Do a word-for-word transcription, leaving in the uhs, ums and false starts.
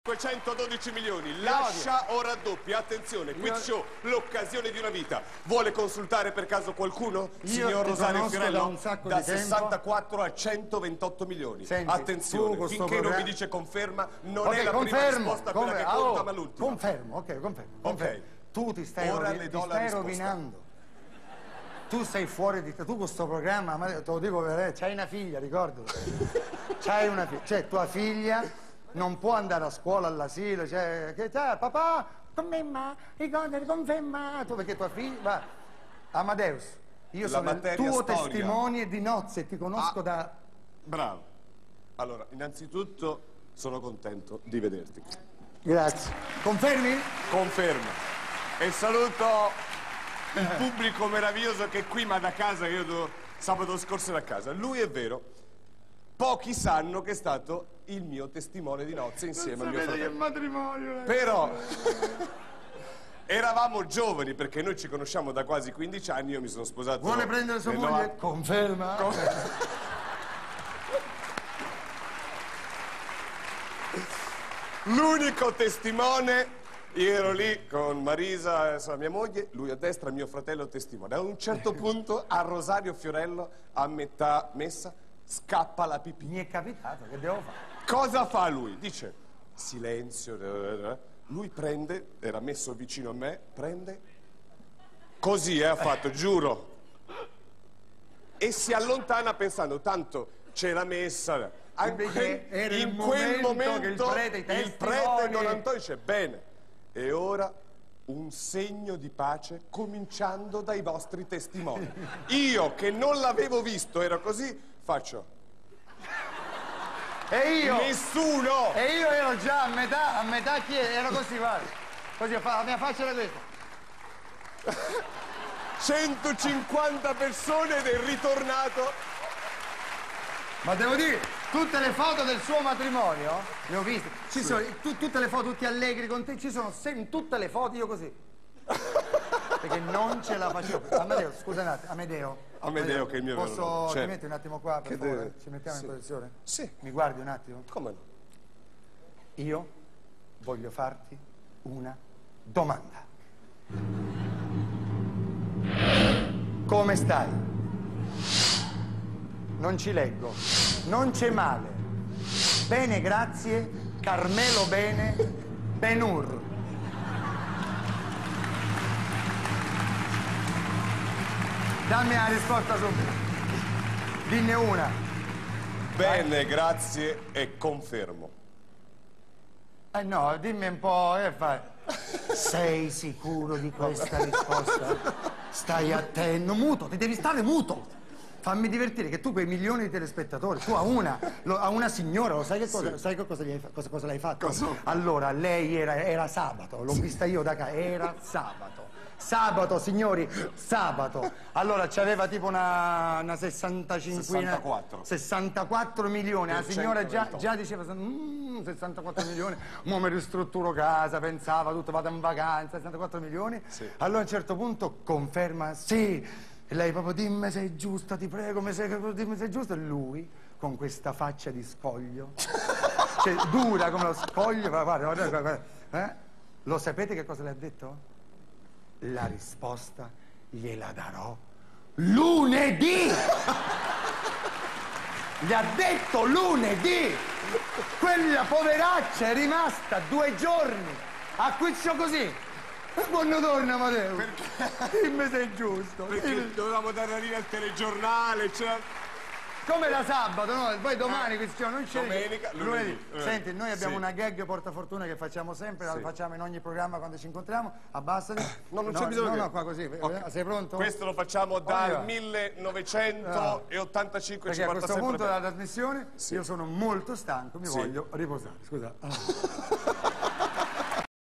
cinquecentododici milioni, lascia o raddoppia. Attenzione, quiz show, l'occasione di una vita. Vuole consultare per caso qualcuno? Io Signor Rosario Fiorello, da, un sacco da di tempo. sessantaquattro a centoventotto milioni. Senti, attenzione, finché programma... non mi dice conferma, non okay, è la confermo, prima risposta quella che oh, conta, ma l'ultima. Confermo, ok, confermo. confermo. Ok. Tu ti stai, Ora rovi... le do ti la stai risposta. rovinando. Tu sei fuori di te, tu questo programma, ma te lo dico veramente, c'hai una figlia, ricordalo. C'hai una figlia, cioè tua figlia non può andare a scuola all'asilo, cioè, che c'è, papà, conferma, ricorda, conferma, tu perché tua figlia, va. Amadeus, io La sono il tuo storia. testimone di nozze, ti conosco ah, da... Bravo. Allora, innanzitutto sono contento di vederti. Grazie. Confermi? Confermo. E saluto il pubblico meraviglioso che è qui, ma da casa, che io do... sabato scorso ero a casa. Lui è vero, pochi sanno che è stato il mio testimone di nozze insieme al mio fratello. Il matrimonio. Però eravamo giovani, perché noi ci conosciamo da quasi quindici anni, io mi sono sposato. Vuole prendere sua moglie? novanta... Conferma. Con... L'unico testimone, io ero lì con Marisa, insomma, mia moglie, lui a destra, mio fratello testimone. A un certo punto a Rosario Fiorello, a metà messa, scappa la pipì. Mi è capitato, che devo fare? Cosa fa lui? Dice, silenzio. Lui prende, era messo vicino a me, prende, così eh, ha fatto, giuro. E si allontana pensando, tanto c'è la messa. Invece era in il quel momento che il prete, i il prete Don Antonio dice, bene, e ora un segno di pace cominciando dai vostri testimoni. Io che non l'avevo visto, ero così, faccio... E io? Nessuno! E io ero già a metà, a metà chi ero così, guarda. Così ho fatto, la mia faccia era questa. centocinquanta persone ed è ritornato. Ma devo dire, tutte le foto del suo matrimonio, le ho viste. Ci sì. sono tu, tutte le foto, tutti allegri con te, ci sono in tutte le foto io così. Perché non ce la facevo. Amedeo, scusa un attimo, Amedeo. Amedeo, che è il mio Posso, vero nome. ti Certo. metti un attimo qua, per Che favore? deve... Ci mettiamo sì. in posizione? Sì. Mi guardi un attimo? Come no? Io voglio farti una domanda. Come stai? Non ci leggo. Non c'è male. Bene, grazie. Carmelo bene. Benur. Dammi la risposta subito. Dinne una. Bene, Vai. grazie e confermo. Eh no, dimmi un po', che fai? Sei sicuro di questa risposta? Stai attento, muto, ti devi stare muto. Fammi divertire che tu quei milioni di telespettatori, tu a una, lo, a una signora, lo sai che cosa, sì. sai che cosa, gli hai, cosa, cosa l'hai fatto? Cosa? Allora, lei era, era sabato, l'ho vista io da casa, era sabato. Sabato, signori, sabato. Allora c'aveva tipo una, una sessantacinque... sessantaquattro. sessantaquattro milioni. La signora già, già diceva, mmm, sessantaquattro milioni, mo mi ristrutturo casa, pensava tutto, vado in vacanza, sessantaquattro milioni. Sì. Allora a un certo punto conferma, sì. E lei proprio, dimmi se è giusta, ti prego, mi sei, dimmi se è giusta. E lui, con questa faccia di scoglio, cioè dura come lo scoglio, guarda, guarda, guarda, eh? Lo sapete che cosa le ha detto? La risposta gliela darò lunedì! Gli ha detto lunedì! Quella poveraccia è rimasta due giorni a quiccio così. Quando torna, Matteo? Perché? Dimmi se è giusto. Perché Dimmi. dovevamo dare la linea al telegiornale, cioè... Come da sabato, no? Poi domani, eh, questione, non c'è. Domenica, lunedì. lunedì. Senti, noi abbiamo sì. una gag portafortuna che facciamo sempre, sì. la facciamo in ogni programma quando ci incontriamo. Abbassati. No, non no, c'è bisogno. No, che... no, qua così. Okay. Sei pronto? Questo lo facciamo dal millenovecentottantacinque. Perché a questo punto bene. della trasmissione sì. io sono molto stanco, mi sì. voglio riposare. Scusa. Ah.